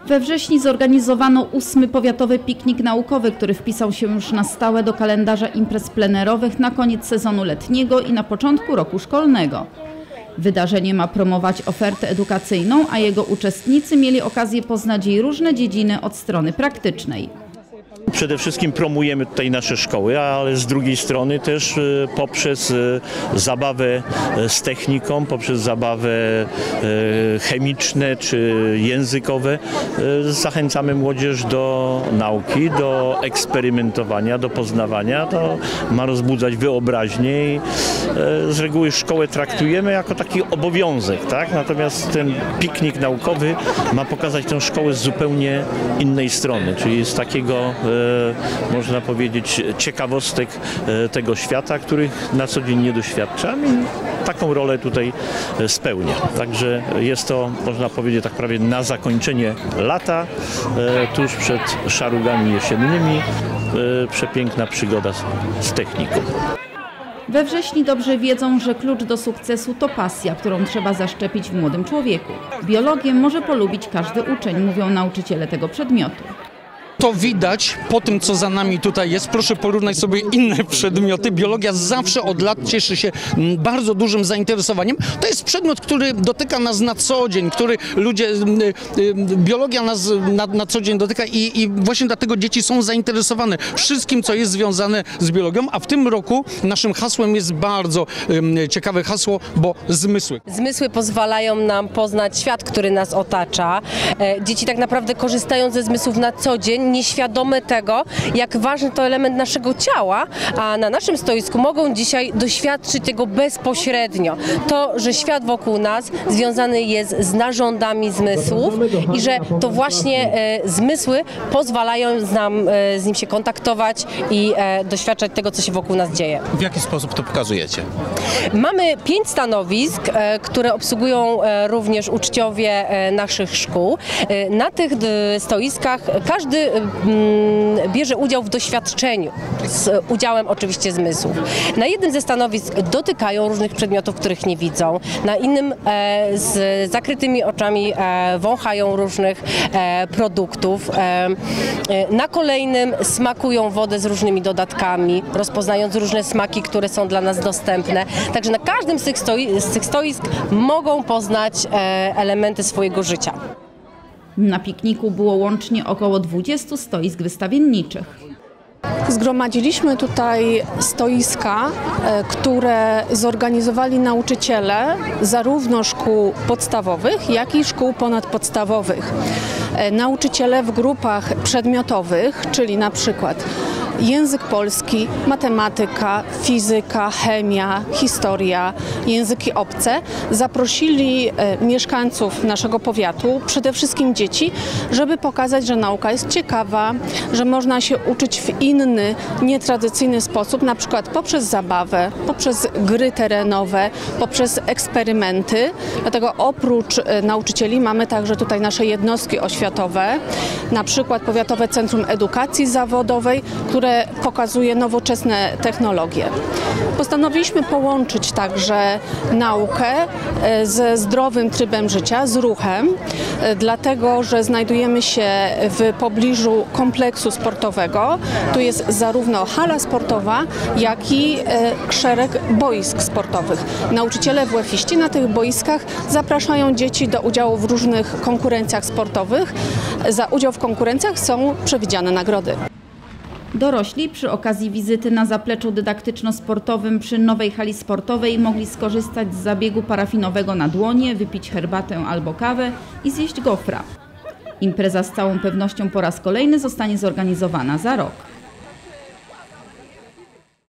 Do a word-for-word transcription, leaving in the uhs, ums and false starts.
We wrześniu zorganizowano ósmy powiatowy piknik naukowy, który wpisał się już na stałe do kalendarza imprez plenerowych na koniec sezonu letniego i na początku roku szkolnego. Wydarzenie ma promować ofertę edukacyjną, a jego uczestnicy mieli okazję poznać jej różne dziedziny od strony praktycznej. Przede wszystkim promujemy tutaj nasze szkoły, ale z drugiej strony też poprzez zabawę z techniką, poprzez zabawę chemiczne czy językowe zachęcamy młodzież do nauki, do eksperymentowania, do poznawania. To ma rozbudzać wyobraźnię i z reguły szkołę traktujemy jako taki obowiązek, tak? Natomiast ten piknik naukowy ma pokazać tę szkołę z zupełnie innej strony, czyli z takiego można powiedzieć ciekawostek tego świata, których na co dzień nie doświadczam i taką rolę tutaj spełnia. Także jest to, można powiedzieć, tak prawie na zakończenie lata, tuż przed szarugami jesiennymi, przepiękna przygoda z, z techniką. We wrześniu dobrze wiedzą, że klucz do sukcesu to pasja, którą trzeba zaszczepić w młodym człowieku. Biologię może polubić każdy uczeń, mówią nauczyciele tego przedmiotu. To widać po tym, co za nami tutaj jest. Proszę porównać sobie inne przedmioty. Biologia zawsze od lat cieszy się bardzo dużym zainteresowaniem. To jest przedmiot, który dotyka nas na co dzień, który ludzie, biologia nas na, na co dzień dotyka i, i właśnie dlatego dzieci są zainteresowane wszystkim, co jest związane z biologią, a w tym roku naszym hasłem jest bardzo um, ciekawe hasło, bo zmysły. Zmysły pozwalają nam poznać świat, który nas otacza. Dzieci tak naprawdę korzystają ze zmysłów na co dzień, nieświadome tego, jak ważny to element naszego ciała, a na naszym stoisku mogą dzisiaj doświadczyć tego bezpośrednio. To, że świat wokół nas związany jest z narządami zmysłów i że to właśnie e, zmysły pozwalają nam e, z nim się kontaktować i e, doświadczać tego, co się wokół nas dzieje. W jaki sposób to pokazujecie? Mamy pięć stanowisk, e, które obsługują e, również uczniowie e, naszych szkół. E, na tych e, stoiskach każdy bierze udział w doświadczeniu, z udziałem oczywiście zmysłów. Na jednym ze stanowisk dotykają różnych przedmiotów, których nie widzą, na innym e, z zakrytymi oczami e, wąchają różnych e, produktów, e, e, na kolejnym smakują wodę z różnymi dodatkami, rozpoznając różne smaki, które są dla nas dostępne. Także na każdym z tych, stoi z tych stoisk mogą poznać e, elementy swojego życia. Na pikniku było łącznie około dwudziestu stoisk wystawienniczych. Zgromadziliśmy tutaj stoiska, które zorganizowali nauczyciele zarówno szkół podstawowych, jak i szkół ponadpodstawowych. Nauczyciele w grupach przedmiotowych, czyli na przykład język polski, matematyka, fizyka, chemia, historia, języki obce, zaprosili mieszkańców naszego powiatu, przede wszystkim dzieci, żeby pokazać, że nauka jest ciekawa, że można się uczyć w inny, nietradycyjny sposób, na przykład poprzez zabawę, poprzez gry terenowe, poprzez eksperymenty. Dlatego oprócz nauczycieli mamy także tutaj nasze jednostki oświatowe, na przykład Powiatowe Centrum Edukacji Zawodowej, które pokazuje nowoczesne technologie. Postanowiliśmy połączyć także naukę ze zdrowym trybem życia, z ruchem, dlatego że znajdujemy się w pobliżu kompleksu sportowego. Tu jest zarówno hala sportowa, jak i szereg boisk sportowych. Nauczyciele WF-iści na tych boiskach zapraszają dzieci do udziału w różnych konkurencjach sportowych. Za udział w konkurencjach są przewidziane nagrody. Dorośli przy okazji wizyty na zapleczu dydaktyczno-sportowym przy nowej hali sportowej mogli skorzystać z zabiegu parafinowego na dłonie, wypić herbatę albo kawę i zjeść gofra. Impreza z całą pewnością po raz kolejny zostanie zorganizowana za rok.